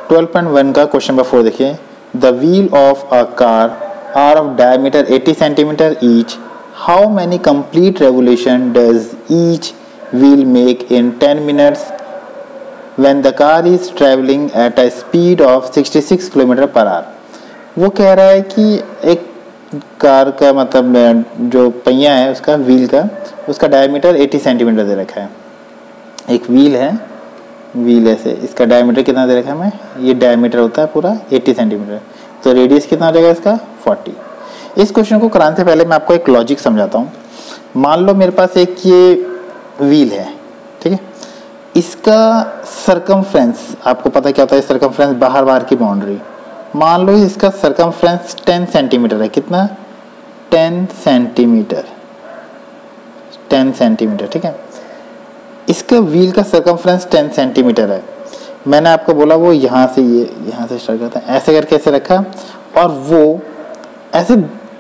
12.1 का question number 4 देखिए। The wheel of a car are of diameter 80 centimetre each, how many complete revolution does each wheel make in 10 minutes when the car is travelling at a speed of 66 kilometre per hour. वो कह रहा है कि एक car का मतलब जो पहिया है उसका व्हील का, उसका डायमीटर 80 सेंटीमीटर दे रखा है। एक व्हील है, व्हील ऐसे, इसका डायमीटर कितना दे रखा है हमें, ये डायमीटर होता है पूरा 80 सेंटीमीटर, तो रेडियस कितना हो जाएगा इसका 40। इस क्वेश्चन को कराने से पहले मैं आपको एक लॉजिक समझाता हूँ। मान लो मेरे पास एक ये व्हील है, ठीक है, इसका सरकमफ्रेंस, आपको पता क्या होता है सरकमफ्रेंस, बाहर की बाउंड्री। मान लो इसका सरकमफ्रेंस 10 सेंटीमीटर है, कितना 10 सेंटीमीटर, 10 सेंटीमीटर, ठीक है। इसका व्हील का सरकमफ्रेंस 10 सेंटीमीटर है। मैंने आपको बोला वो यहाँ से, ये यहाँ से स्टार्ट करता है, ऐसे करके ऐसे रखा और वो ऐसे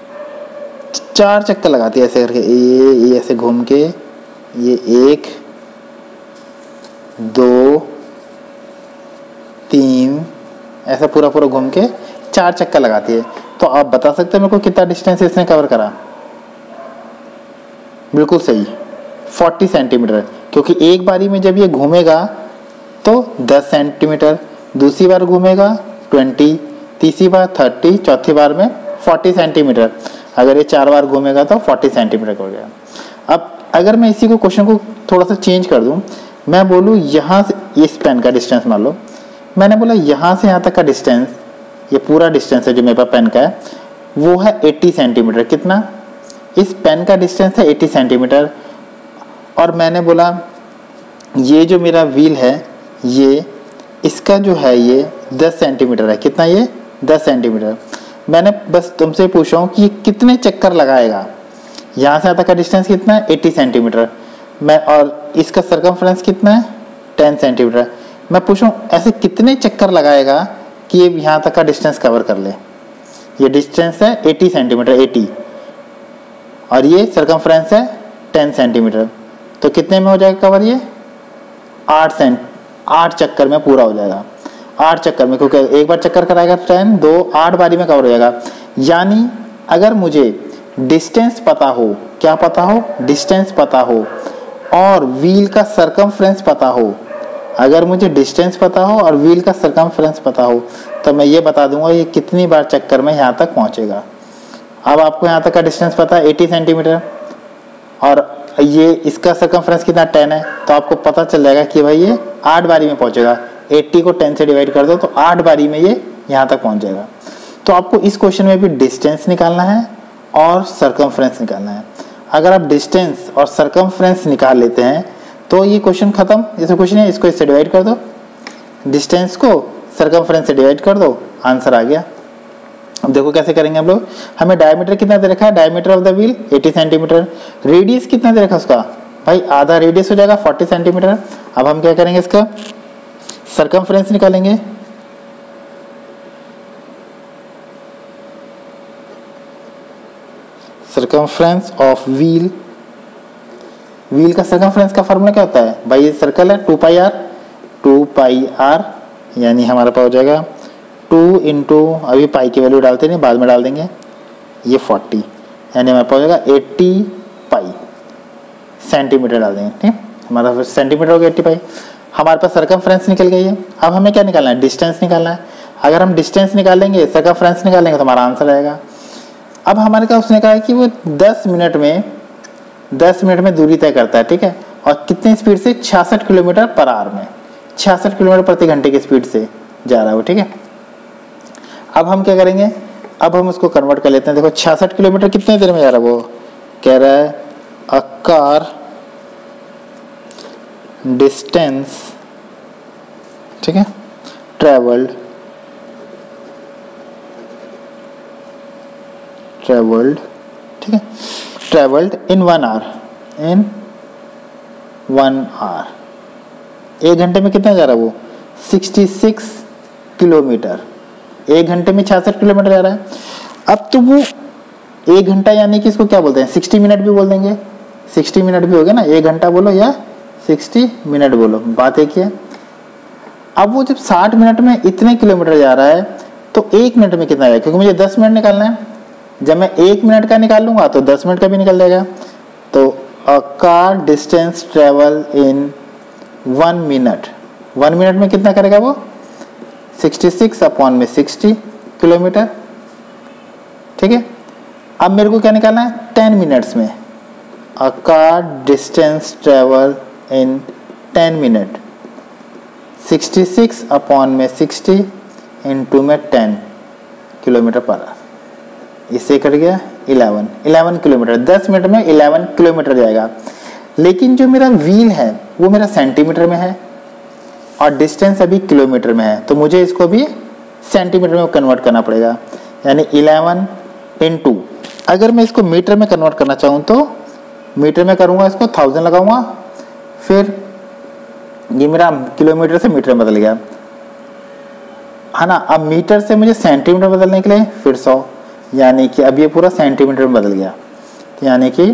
4 चक्कर लगाती है ऐसे करके, ये ऐसे घूम के, ये 1 2 3 ऐसा पूरा घूम के 4 चक्कर लगाती है। तो आप बता सकते हैं मेरे को कितना डिस्टेंस इसने कवर करा? बिल्कुल सही, 40 सेंटीमीटर, क्योंकि एक बारी में जब ये घूमेगा तो 10 सेंटीमीटर, दूसरी बार घूमेगा 20, तीसरी बार 30, चौथी बार में 40 सेंटीमीटर। अगर ये 4 बार घूमेगा तो 40 सेंटीमीटर हो गया। अब अगर मैं इसी को क्वेश्चन को थोड़ा सा चेंज कर दूं, मैं बोलूँ यहाँ से इस पेन का डिस्टेंस मान लो, मैंने बोला यहाँ से यहाँ तक का डिस्टेंस, ये पूरा डिस्टेंस है जो मेरे पास पेन का है, वो है 80 सेंटीमीटर। कितना? इस पेन का डिस्टेंस है 80 सेंटीमीटर। और मैंने बोला ये जो मेरा व्हील है, ये इसका जो है ये 10 सेंटीमीटर है। कितना? ये 10 सेंटीमीटर। मैंने बस तुमसे पूछा हूँ कि ये कितने चक्कर लगाएगा। यहाँ से यहाँ तक का डिस्टेंस कितना है? 80 सेंटीमीटर। मैं और इसका सरकमफ्रेंस कितना है? 10 सेंटीमीटर। मैं पूछूं ऐसे कितने चक्कर लगाएगा कि ये यहाँ तक का डिस्टेंस कवर कर ले। ये डिस्टेंस है 80 सेंटीमीटर, 80, और ये सरकमफ्रेंस है 10 सेंटीमीटर। तो कितने में हो जाएगा कवर? ये 8 चक्कर में पूरा हो जाएगा। 8 चक्कर में, क्योंकि एक बार चक्कर कराएगा 10, 2, 8 बारी में कवर हो जाएगा। यानी अगर मुझे डिस्टेंस पता हो, क्या पता हो? डिस्टेंस पता हो और व्हील का सरकमफ्रेंस पता हो, अगर मुझे डिस्टेंस पता हो और व्हील का सरकमफ्रेंस पता हो, तो मैं ये बता दूंगा ये कितनी बार चक्कर में यहाँ तक पहुँचेगा। अब आपको यहाँ तक का डिस्टेंस पता है 80 सेंटीमीटर और ये इसका सरकमफ्रेंस कितना 10 है, तो आपको पता चल जाएगा कि भाई ये 8 बारी में पहुँचेगा। 80 को 10 से डिवाइड कर दो तो 8 बारी में ये यहाँ तक पहुँच जाएगा। तो आपको इस क्वेश्चन में भी डिस्टेंस निकालना है और सरकमफ्रेंस निकालना है। अगर आप डिस्टेंस और सरकमफ्रेंस निकाल लेते हैं तो ये क्वेश्चन खत्म। जैसे क्वेश्चन है, इसको इससे डिवाइड कर दो, डिस्टेंस को सरकमफ्रेंस से डिवाइड कर दो, आंसर आ गया। अब देखो कैसे करेंगे हम लोग। हमें डायमीटर कितना दे रखा है? Diameter of the wheel 80 centimetre. Radius कितना दे रखा है उसका? भाई आधा रेडियस हो जाएगा 40 सेंटीमीटर। अब हम क्या करेंगे, इसका सरकमफ्रेंस निकालेंगे। सरकमफ्रेंस ऑफ व्हील, व्हील का सरकमफ्रेंस का फार्मूला क्या होता है? भाई ये सर्कल है 2 पाई आर, यानी हमारा पास हो जाएगा 2 इंटू, अभी पाई की वैल्यू डालते नहीं, बाद में डाल देंगे, ये 40, यानी हमारे पास हो जाएगा 80 पाई सेंटीमीटर डाल देंगे। ठीक, हमारा सेंटीमीटर हो गया 80 पाई। हमारे पास सरकमफ्रेंस निकल गई है। अब हमें क्या निकालना है? डिस्टेंस निकालना है। अगर हम डिस्टेंस निकालेंगे, सरकमफ्रेंस निकालेंगे तो हमारा आंसर आएगा। अब हमारे का उसने कहा है कि वो 10 मिनट में दूरी तय करता है, ठीक है, और कितनी स्पीड से? 66 किलोमीटर पर आवर में, 66 किलोमीटर प्रति घंटे की स्पीड से जा रहा है वो, ठीक है। अब हम क्या करेंगे? अब हम उसको कन्वर्ट कर लेते हैं। देखो 66 किलोमीटर कितने देर में जा रहा है? वो कह रहा है अ कार डिस्टेंस, ठीक है, ट्रेवल्ड ठीक है, travelled in 1 hour, in 1 hour. 1 घंटे में कितना जा रहा है वो? 66 किलोमीटर। 1 घंटे में 66 किलोमीटर जा रहा है। अब तो वो 1 घंटा यानी कि इसको क्या बोलते हैं? 60 मिनट भी बोल देंगे, 60 मिनट भी हो गया ना। 1 घंटा बोलो या 60 मिनट बोलो, बात एक ही है। अब वो जब 60 मिनट में इतने किलोमीटर जा रहा है तो 1 मिनट में कितना आएगा, क्योंकि मुझे 10 मिनट निकालना है। जब मैं 1 मिनट का निकाल लूँगा तो 10 मिनट का भी निकल जाएगा। तो a car distance travel in 1 minute, 1 minute में कितना करेगा वो 66/60 किलोमीटर। ठीक है, अब मेरे को क्या निकालना है 10 मिनट्स में। A car distance travel in 10 minute, 66/60 into में 10 किलोमीटर पर आवर, इससे कट गया 11 किलोमीटर। 10 मिनट में 11 किलोमीटर जाएगा। लेकिन जो मेरा व्हील है वो मेरा सेंटीमीटर में है और डिस्टेंस अभी किलोमीटर में है, तो मुझे इसको भी सेंटीमीटर में कन्वर्ट करना पड़ेगा। यानी 11 इंटू, अगर मैं इसको मीटर में कन्वर्ट करना चाहूँ तो मीटर में करूँगा, इसको 1000 लगाऊंगा, फिर ये मेरा किलोमीटर से मीटर में बदल गया है ना। अब मीटर से मुझे सेंटीमीटर बदलने के लिए फिर 100, यानी कि अब ये पूरा सेंटीमीटर में बदल गया। तो यानी कि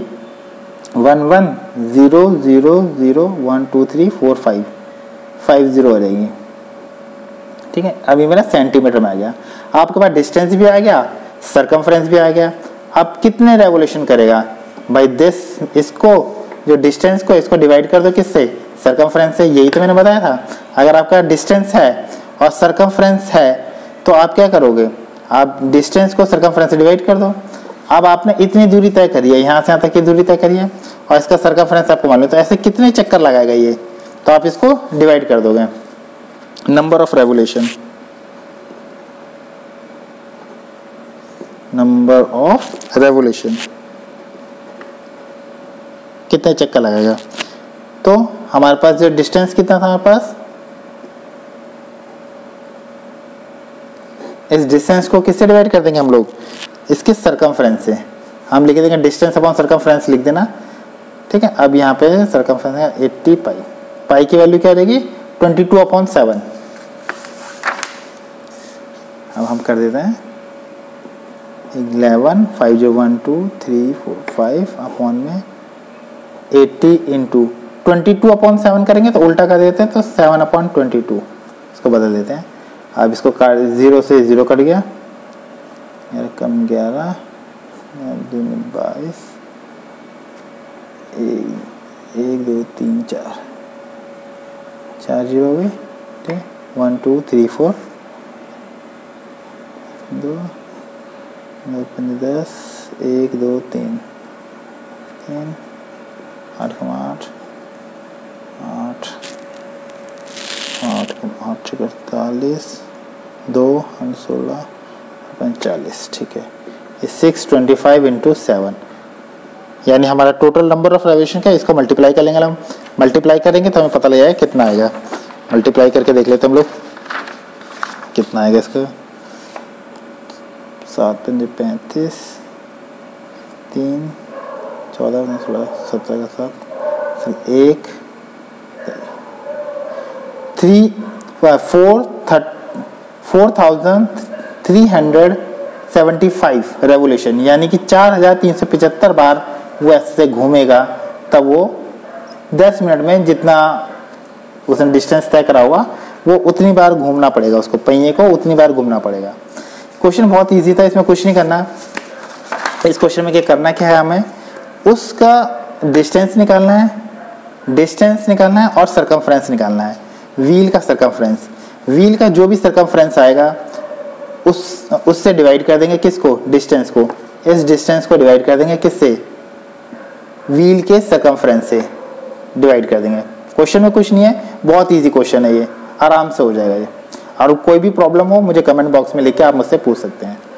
11,000,1,2,3,4,5 हो जाएगी। ठीक है, अभी मेरा सेंटीमीटर में आ गया। आपके पास डिस्टेंस भी आ गया, सरकमफ्रेंस भी आ गया। अब कितने रेवोल्यूशन करेगा भाई दिस, इसको जो डिस्टेंस को इसको डिवाइड कर दो किससे, सरकमफ्रेंस से। यही तो मैंने बताया था, अगर आपका डिस्टेंस है और सरकमफ्रेंस है तो आप क्या करोगे, आप डिस्टेंस को सरकमफ्रेंस से डिवाइड कर दो। अब आपने इतनी दूरी तय करी है, यहाँ से यहाँ तक की दूरी तय करी है और इसका सरकमफ्रेंस आपको मालूम है, तो ऐसे कितने चक्कर लगाएगा ये, तो आप इसको डिवाइड कर दोगे। Number of revolution, number of revolution कितने चक्कर लगाएगा। तो हमारे पास जो डिस्टेंस कितना था हमारे पास, इस डिस्टेंस को किससे डिवाइड कर देंगे हम लोग, इसके सरकमफ्रेंस से। हम लिख देंगे डिस्टेंस अपॉन सरकमफ्रेंस लिख देना। ठीक है, अब यहाँ पे सरकमफ्रेंस है 80 पाई, पाई की वैल्यू क्या हो जाएगी 22/7। अब हम कर देते हैं 11, 5 जो 1 2 3 4 5 अपॉन में 80 इंटू 22/7 करेंगे तो उल्टा कर देते हैं, तो 7/22 इसको बदल देते हैं। अब इसको 0 से 0 कट गया, कम 11 22 1 2 3 4 0 हो गए। ठीक है, 1 2 3 4 2 10 1 2 3 8 8 8 8 8 48 2 16 45। ठीक है, ये 625 इंटू 7, यानी हमारा टोटल नंबर ऑफ रेवोल्यूशन का, इसको मल्टीप्लाई कर लेंगे हम। मल्टीप्लाई करेंगे तो हमें पता लग जाएगा कितना आएगा। मल्टीप्लाई करके देख लेते हम लोग कितना आएगा इसका। 7 पंजे 35, 3 14 16 17 का 7 1 3 4,375 रेवोल्यूशन, यानी कि 4,375 बार वो ऐसे घूमेगा, तब वो 10 मिनट में जितना उसने डिस्टेंस तय करा होगा वो उतनी बार घूमना पड़ेगा, उसको पहिए को उतनी बार घूमना पड़ेगा। क्वेश्चन बहुत इजी था, इसमें कुछ नहीं करना। इस क्वेश्चन में क्या करना क्या है, हमें उसका डिस्टेंस निकालना है, और सरकमफ्रेंस निकालना है। व्हील का सरकमफ्रेंस, व्हील का जो भी सरकमफ्रेंस आएगा उससे डिवाइड कर देंगे किसको, डिस्टेंस को। इस डिस्टेंस को डिवाइड कर देंगे किससे, व्हील के सरकमफ्रेंस से डिवाइड कर देंगे। क्वेश्चन में कुछ नहीं है, बहुत इजी क्वेश्चन है ये, आराम से हो जाएगा ये। और कोई भी प्रॉब्लम हो मुझे कमेंट बॉक्स में लिख के आप मुझसे पूछ सकते हैं।